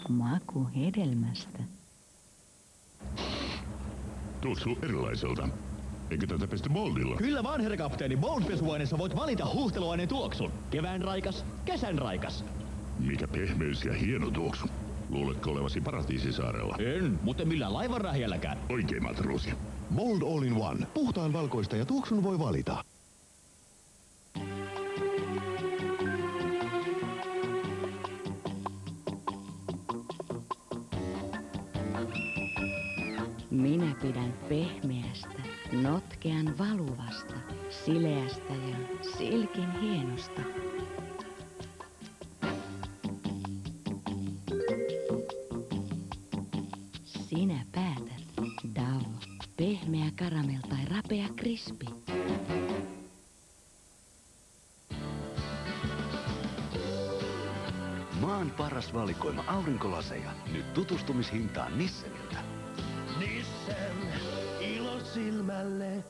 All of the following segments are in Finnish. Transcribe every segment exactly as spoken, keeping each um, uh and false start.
maku hedelmästä. Tuoksuu erilaiselta. Eikö tätä pesty Boldilla? Kyllä vaan, herra kapteeni. Bold-pesuaineessa voit valita huuhteluaineen tuoksun. Kevään raikas, kesän raikas. Mikä pehmeys ja hieno tuoksu. Luuletko olevasi Paratiisisaarella? En, mutta millään laivanrähjälläkään. Oikein, matroosi. Bold All in One. Puhtaan valkoista ja tuoksun voi valita. Minä pidän pehmeästä, notkean valuvasta, sileästä ja silkin hienosta. Sinä päätät, Dove, pehmeä karamel tai rapea krispi. Maan paras valikoima aurinkolaseja. Nyt tutustumishintaan Nisseniltä. Nissen, ilo silmälle.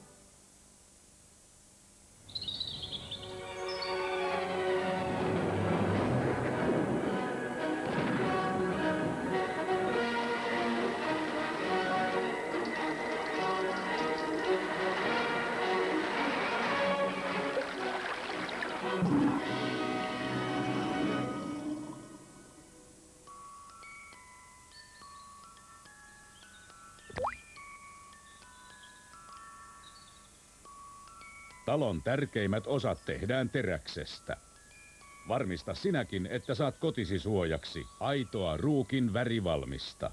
Talon tärkeimmät osat tehdään teräksestä. Varmista sinäkin, että saat kotisi suojaksi aitoa Ruukin värivalmista.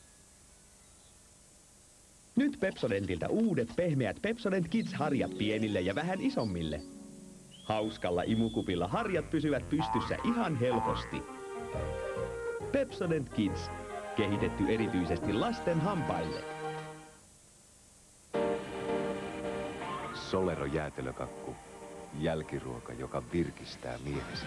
Nyt Pepsodentilta uudet pehmeät Pepsodent Kids-harjat pienille ja vähän isommille. Hauskalla imukupilla harjat pysyvät pystyssä ihan helposti. Pepsodent Kids. Kehitetty erityisesti lasten hampaille. Solero jäätelökakku. Jälkiruoka, joka virkistää mielesi.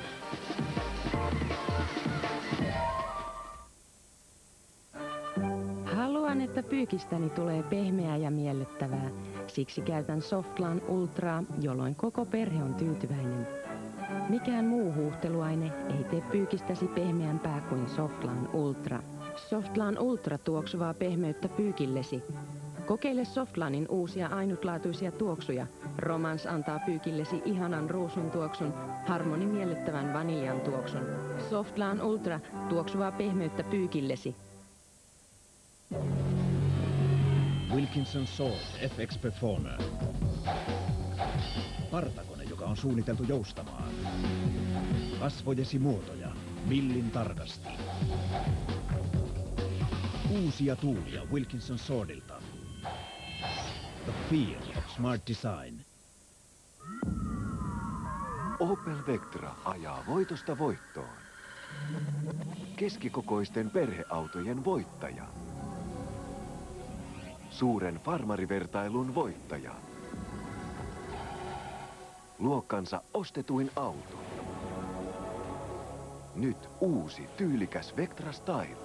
Haluan, että pyykistäni tulee pehmeää ja miellyttävää. Siksi käytän Softlan Ultraa, jolloin koko perhe on tyytyväinen. Mikään muu huuhteluaine ei tee pyykistäsi pehmeämpää kuin Softlan Ultra. Softlan Ultra tuoksuvaa pehmeyttä pyykillesi. Kokeile Softlanin uusia ainutlaatuisia tuoksuja. Romance antaa pyykillesi ihanan ruusun tuoksun, Harmony miellyttävän vaniljan tuoksun. Softlan Ultra tuoksuvaa pehmeyttä pyykillesi. Wilkinson Salt F X Performer. Partakone, joka on suunniteltu joustamaan. Kasvojesi muotoja millin tarkasti. Uusia tuulia Wilkinson Swordilta. The feel of smart design. Opel Vectra ajaa voitosta voittoon. Keskikokoisten perheautojen voittaja. Suuren farmarivertailun voittaja. Luokkansa ostetuin auto. Nyt uusi tyylikäs Vectra Style.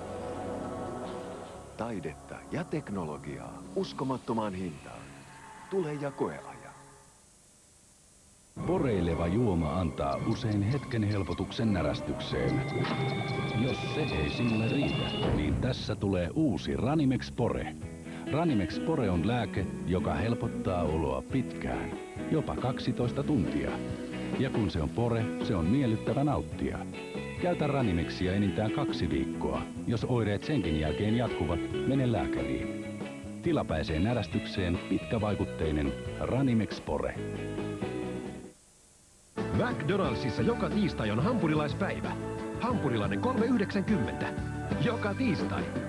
Taidetta ja teknologiaa uskomattomaan hintaan. Tule ja koeaja. Poreileva juoma antaa usein hetken helpotuksen närästykseen. Jos se ei sinulle riitä, niin tässä tulee uusi Ranimex Pore. Ranimex Pore on lääke, joka helpottaa oloa pitkään, jopa kaksitoista tuntia. Ja kun se on pore, se on miellyttävä nauttia. Käytä Ranimexia enintään kaksi viikkoa. Jos oireet senkin jälkeen jatkuvat, mene lääkäriin. Tilapäiseen närästykseen pitkävaikutteinen Ranimex Pore. McDonaldsissa joka tiistai on hampurilaispäivä. Hampurilainen kolme yhdeksänkymmentä. Joka tiistai.